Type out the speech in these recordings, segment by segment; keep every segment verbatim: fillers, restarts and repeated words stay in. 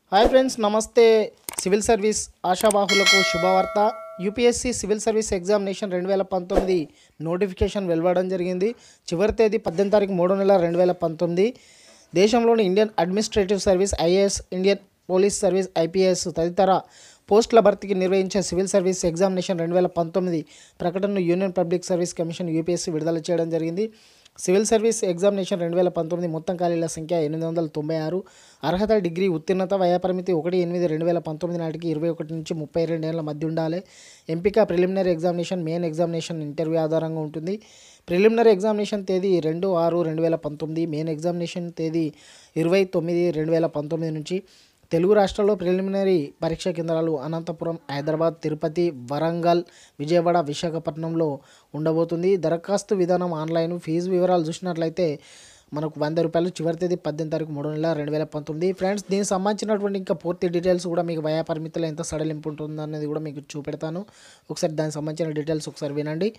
Hi friends, నమస్తే. Civil service ఆశావాహులకు శుభవార్త. యూపీఎస్సీ సివిల్ సర్వీస్ ఎగ్జామినేషన్ రెండు వేల పంతొమ్మిది నోటిఫికేషన్ వెలువడడం జరిగింది. చివరి తేదీ పద్దెనిమిది తారీఖు మూడో నెల రెండు వేల పంతొమ్మిది. దేశంలోని Indian administrative service, IAS, Indian police service, IPS తదితర పోస్టుల భర్తీకి నిర్వహించే సివిల్ సర్వీస్ ఎగ్జామినేషన్ రెండు వేల పంతొమ్మిది ప్రకటనను Union Public Service Commission UPSC విడుదల చేయడం జరిగింది. సివిల్ సర్వీస్ ఎగ్జామినేషన్ రెండు వేల పంతొమ్మిది మొత్తం ఖాళీల సంఖ్య ఎనిమిది వందల తొంభై ఆరు. అర్హత డిగ్రీ ఉత్తీర్ణత. వయోపరిమితి ఒకటి ఎనిమిది రెండు వేల పంతొమ్మిది నాటికి ఇరవై ఒకటి నుంచి ముప్పై రెండు ఏళ్ల మధ్య ఉండాలి. ఎంపిక preliminary examination, main examination interview ఆధారంగా ఉంటుంది. ప్రిలిమినరీ ఎగ్జామినేషన్ తేదీ రెండు ఆరు రెండు వేల పంతొమ్మిది, మెయిన్ ఎగ్జామినేషన్ తేదీ ఇరవై తొమ్మిది రెండు వేల పంతొమ్మిది నుంచి. తెలుగు రాష్ట్రాల్లో ప్రిలిమినరీ పరీక్షా కేంద్రాలు అనంతపురం, హైదరాబాద్, తిరుపతి, వరంగల్, విజయవాడ, విశాఖపట్నంలో ఉండబోతుంది. దరఖాస్తు విధానం ఆన్లైన్. ఫీజు వివరాలు చూసినట్లయితే మనకు వంద రూపాయలు. చివరి తేదీ పద్దెనిమిది తారీఖు మూడో నెల రెండు వేల పంతొమ్మిది. ఫ్రెండ్స్, దీనికి సంబంధించినటువంటి ఇంకా పూర్తి డీటెయిల్స్ కూడా మీకు వయా పరిమితులు ఎంత సడలింపు ఉంటుంది అనేది కూడా మీకు చూపెడతాను. ఒకసారి దానికి సంబంధించిన డీటెయిల్స్ ఒకసారి వినండి.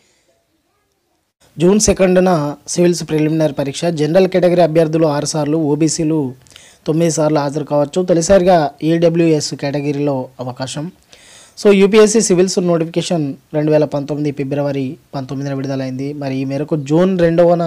జూన్ సెకండ్న సివిల్స్ ప్రిలిమినరీ పరీక్ష. జనరల్ కేటగిరీ అభ్యర్థులు ఆరు సార్లు, ఓబీసీలు తొమ్మిది సార్లు హాజరు కావచ్చు. తొలిసారిగా ఈడబ్ల్యూఎస్ కేటగిరీలో అవకాశం. సో యూపీఎస్సీ సివిల్స్ నోటిఫికేషన్ రెండు వేల పంతొమ్మిది ఫిబ్రవరి పంతొమ్మిదిన విడుదలైంది. మరి ఈ మేరకు జూన్ రెండవన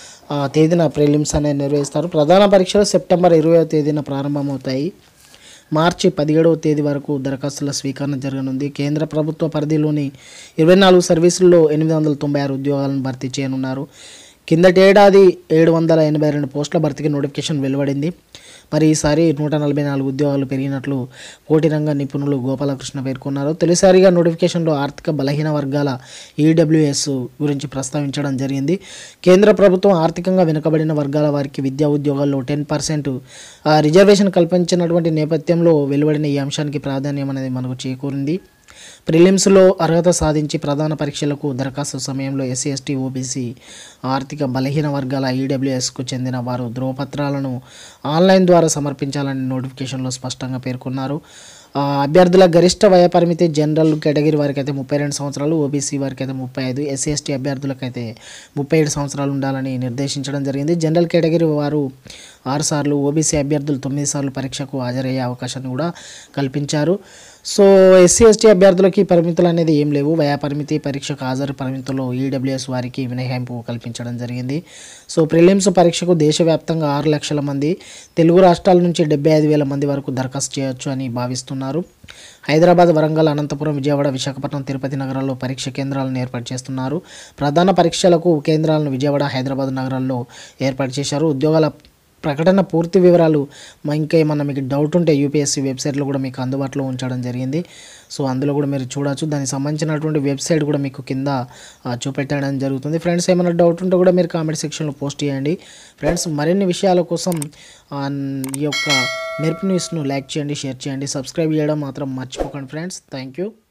తేదీన ప్రిలిమ్స్ అనేది నిర్వహిస్తారు. ప్రధాన పరీక్షలు సెప్టెంబర్ ఇరవైవ తేదీన ప్రారంభమవుతాయి. మార్చి పదిహేడవ తేదీ వరకు దరఖాస్తుల స్వీకరణ జరగనుంది. కేంద్ర ప్రభుత్వ పరిధిలోని ఇరవై నాలుగు సర్వీసుల్లో ఎనిమిది వందల తొంభై ఆరు ఉద్యోగాలను భర్తీ చేయనున్నారు. కిందటేడాది ఏడు వందల ఎనభై రెండు పోస్టుల భర్తీకి నోటిఫికేషన్ వెలువడింది. మరి ఈసారి నూట నలభై నాలుగు ఉద్యోగాలు పెరిగినట్లు పోటీ రంగ నిపుణులు గోపాలకృష్ణ పేర్కొన్నారు. తొలిసారిగా నోటిఫికేషన్లో ఆర్థిక బలహీన వర్గాల ఈడబ్ల్యూఎస్ గురించి ప్రస్తావించడం జరిగింది. కేంద్ర ప్రభుత్వం ఆర్థికంగా వెనుకబడిన వర్గాల వారికి విద్యా ఉద్యోగాల్లో టెన్ పర్సెంట్ రిజర్వేషన్ కల్పించినటువంటి నేపథ్యంలో వెలువడిన ఈ అంశానికి ప్రాధాన్యం అనేది మనకు చేకూరింది. ప్రిలిమ్స్లో అర్హత సాధించి ప్రధాన పరీక్షలకు దరఖాస్తు సమయంలో ఎస్సీ, ఎస్టీ, ఓబీసీ, ఆర్థిక బలహీన వర్గాల ఈడబ్ల్యూఎస్కు చెందిన వారు ధృవపత్రాలను ఆన్లైన్ ద్వారా సమర్పించాలని నోటిఫికేషన్లో స్పష్టంగా పేర్కొన్నారు. అభ్యర్థుల గరిష్ట వయోపరిమితి జనరల్ కేటగిరీ వారికి అయితే ముప్పై రెండు సంవత్సరాలు, ఓబీసీ వారికి అయితే ముప్పై ఐదు, ఎస్సీ, ఎస్టీ అభ్యర్థులకైతే ముప్పై ఏడు సంవత్సరాలు ఉండాలని నిర్దేశించడం జరిగింది. జనరల్ కేటగిరీ వారు ఆరు సార్లు, ఓబీసీ అభ్యర్థులు తొమ్మిది సార్లు పరీక్షకు హాజరయ్యే అవకాశాన్ని కూడా కల్పించారు. సో ఎస్సీ, ఎస్టీ అభ్యర్థులకి పరిమితులు అనేది ఏం లేవు. వయోపరిమితి, పరీక్షకు హాజరు పరిమితుల్లో ఈడబ్ల్యూఎస్ వారికి మినహాయింపు కల్పించడం జరిగింది. సో ప్రిలిమ్స్ పరీక్షకు దేశవ్యాప్తంగా ఆరు లక్షల మంది, తెలుగు రాష్ట్రాల నుంచి డెబ్బై ఐదు వేల మంది వరకు దరఖాస్తు చేయొచ్చు అని భావిస్తున్నారు. హైదరాబాద్, వరంగల్, అనంతపురం, విజయవాడ, విశాఖపట్నం, తిరుపతి నగరాల్లో పరీక్ష కేంద్రాలను ఏర్పాటు చేస్తున్నారు. ప్రధాన పరీక్షలకు కేంద్రాలను విజయవాడ, హైదరాబాద్ నగరాల్లో ఏర్పాటు చేశారు. ఉద్యోగాల ప్రకటన పూర్తి వివరాలు ఇంకా ఏమన్నా మీకు డౌట్ ఉంటే యూపీఎస్సీ వెబ్సైట్లో కూడా మీకు అందుబాటులో ఉంచడం జరిగింది. సో అందులో కూడా మీరు చూడవచ్చు. దానికి సంబంధించినటువంటి వెబ్సైట్ కూడా మీకు కింద చూపెట్టడం జరుగుతుంది. ఫ్రెండ్స్, ఏమైనా డౌట్ ఉంటే కూడా మీరు కామెంట్ సెక్షన్లో పోస్ట్ చేయండి. ఫ్రెండ్స్, మరిన్ని విషయాల కోసం ఈ యొక్క మెరుపు న్యూస్ను లైక్ చేయండి, షేర్ చేయండి, సబ్స్క్రైబ్ చేయడం మాత్రం మర్చిపోకండి. Friends, thank you.